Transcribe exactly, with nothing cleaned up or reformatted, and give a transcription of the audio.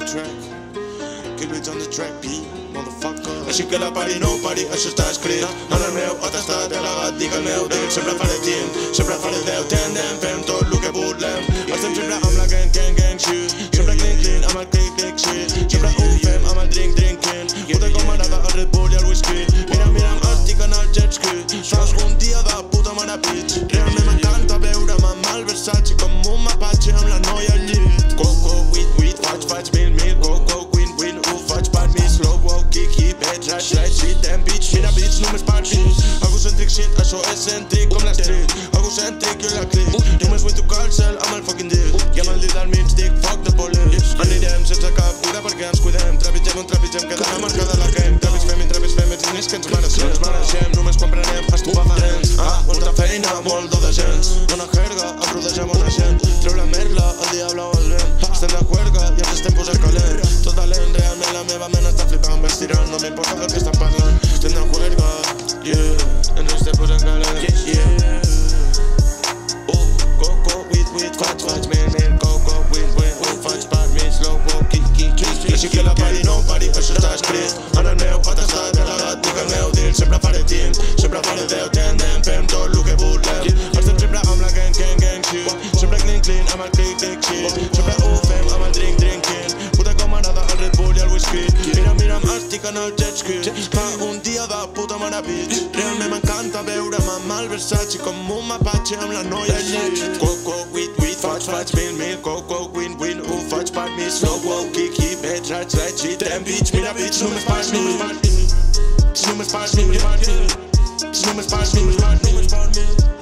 track. Kill it on the track, beat, motherfucker. Així que la pari no pari, això està escrit en el meu atestat delegat, dic el meu dit. Sempre faré team, sempre faré deu, tendem, fem tot el que volem. Estem sempre amb la gang, gang, gang, shit. Sempre clean, clean, amb el click, click, shit. Sempre ho fem amb el drink, drinking. Puta com m'agrada el Red Bull i el whisky. Mira, mira, estic en el jet ski. Fas un dia de puta mare bitch. Realment m'encanta veure'm amb el Versace com un mapache amb la noia al llit. Coco, weed, weed, faig, faig mil, mil, coco, win, win, ho faig per mi. Slow, wow, kiki, bitch, right, right, shit, damn bitch. Mira bitch, només per fills. Egocèntric shit, això és cèntric com la street. Egocèntric, jo la clic. Només vull tocar el cel amb el fucking dit. I amb el dit al mig dic, fuck the police. Anirem sense cap cura perquè ens cuidem. Trepitgem on trepitgem, quedarà marcada la game. Trepis fem i trepis fem, els diners que ens mereixem. Ens mereixem, només quan prenem, estupefaents. Ah, molta feina, molt de gens. Bona jerga, em rodegem bona gent. Treu la merla, el diable o el vent. Estem de juerga i ens estem posant calent. Tot talent, realment la meva ment està flipant. Ves tirant, no m'importa del que estan parlant. Estem de juerga, yeah, ens estem posant calent, yeah. Oh, coco, weed, weed, faig, faig, mil, mil, coco, weed, weed, ho faig per mi, slow, wow, kiki, kiki. Així que la pari no pari, això està escrit en el meu atestat delegat, dic el meu deal. Sempre faré team, sempre faré deu, tendem, fem tot el que volem. Estem sempre amb la gang, gang, gang, shit. Sempre clean, clean, amb el click, click, shit. Sempre ho fem amb el drink, drinking. Puta com m'agrada el Red Bull i el whisky. Mira, mira, estic en el jet ski. Fa un dia de puta mare bitch. Realment m'encanta veure'm amb el Versace com un mapache amb la noia al llit. Coco, weed, weed, faig, faig mil, mil, coco, win, win, ho faig per mi. Slow, wow, kiki, bitch, right, right, shit, damn bitch. Mira bitch, només per mi. Només per mi. Només per mi. Només per mi.